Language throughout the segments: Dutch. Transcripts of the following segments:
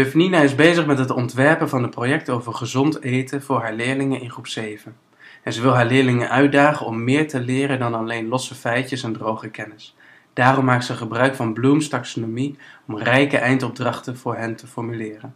Juf Nina is bezig met het ontwerpen van een project over gezond eten voor haar leerlingen in groep 7. En ze wil haar leerlingen uitdagen om meer te leren dan alleen losse feitjes en droge kennis. Daarom maakt ze gebruik van Bloom's taxonomie om rijke eindopdrachten voor hen te formuleren.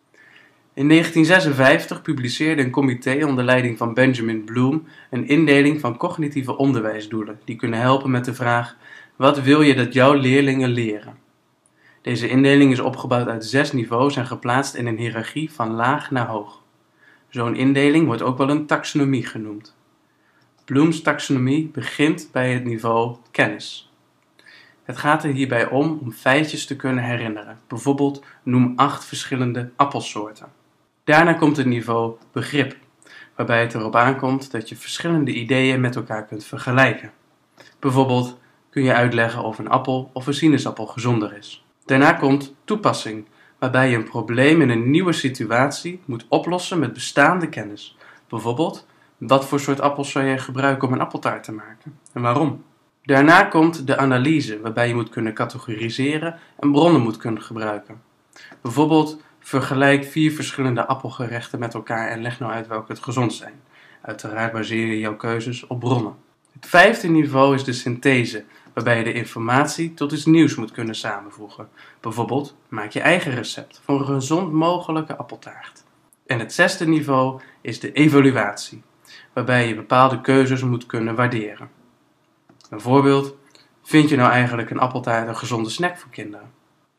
In 1956 publiceerde een comité onder leiding van Benjamin Bloom een indeling van cognitieve onderwijsdoelen die kunnen helpen met de vraag: wat wil je dat jouw leerlingen leren? Deze indeling is opgebouwd uit 6 niveaus en geplaatst in een hiërarchie van laag naar hoog. Zo'n indeling wordt ook wel een taxonomie genoemd. Bloom's taxonomie begint bij het niveau kennis. Het gaat er hierbij om feitjes te kunnen herinneren. Bijvoorbeeld noem 8 verschillende appelsoorten. Daarna komt het niveau begrip, waarbij het erop aankomt dat je verschillende ideeën met elkaar kunt vergelijken. Bijvoorbeeld kun je uitleggen of een appel of een sinaasappel gezonder is. Daarna komt toepassing, waarbij je een probleem in een nieuwe situatie moet oplossen met bestaande kennis. Bijvoorbeeld, wat voor soort appels zou je gebruiken om een appeltaart te maken en waarom? Daarna komt de analyse, waarbij je moet kunnen categoriseren en bronnen moet kunnen gebruiken. Bijvoorbeeld, vergelijk 4 verschillende appelgerechten met elkaar en leg nou uit welke het gezond zijn. Uiteraard baseer je jouw keuzes op bronnen. Het 5e niveau is de synthese, waarbij je de informatie tot iets nieuws moet kunnen samenvoegen. Bijvoorbeeld, maak je eigen recept voor een gezond mogelijke appeltaart. En het 6e niveau is de evaluatie, waarbij je bepaalde keuzes moet kunnen waarderen. Een voorbeeld, vind je nou eigenlijk een appeltaart een gezonde snack voor kinderen?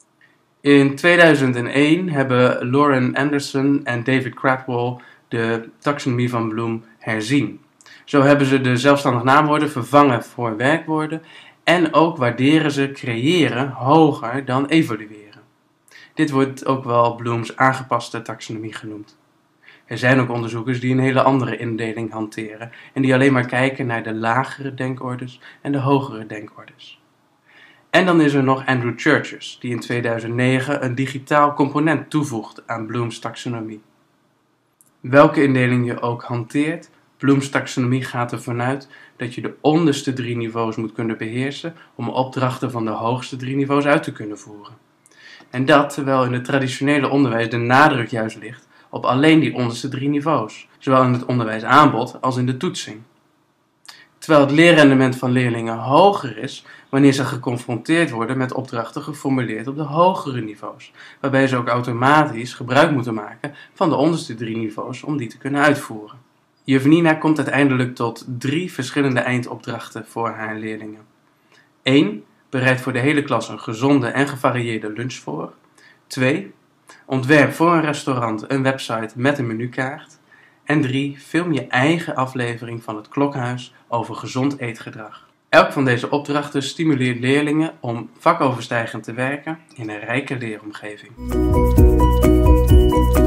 In 2001 hebben Lauren Anderson en David Cradwell de taxonomie van Bloom herzien. Zo hebben ze de zelfstandig naamwoorden vervangen voor werkwoorden en ook waarderen ze creëren hoger dan evalueren. Dit wordt ook wel Bloom's aangepaste taxonomie genoemd. Er zijn ook onderzoekers die een hele andere indeling hanteren en die alleen maar kijken naar de lagere denkordes en de hogere denkordes. En dan is er nog Andrew Churches, die in 2009 een digitaal component toevoegt aan Bloom's taxonomie. Welke indeling je ook hanteert, Bloom's taxonomie gaat ervan uit dat je de onderste 3 niveaus moet kunnen beheersen om opdrachten van de hoogste 3 niveaus uit te kunnen voeren. En dat terwijl in het traditionele onderwijs de nadruk juist ligt op alleen die onderste 3 niveaus, zowel in het onderwijsaanbod als in de toetsing. Terwijl het leerrendement van leerlingen hoger is wanneer ze geconfronteerd worden met opdrachten geformuleerd op de hogere niveaus, waarbij ze ook automatisch gebruik moeten maken van de onderste 3 niveaus om die te kunnen uitvoeren. Juf Nina komt uiteindelijk tot 3 verschillende eindopdrachten voor haar leerlingen. 1. Bereid voor de hele klas een gezonde en gevarieerde lunch voor. 2. Ontwerp voor een restaurant een website met een menukaart. En 3. Film je eigen aflevering van het Klokhuis over gezond eetgedrag. Elk van deze opdrachten stimuleert leerlingen om vakoverstijgend te werken in een rijke leeromgeving.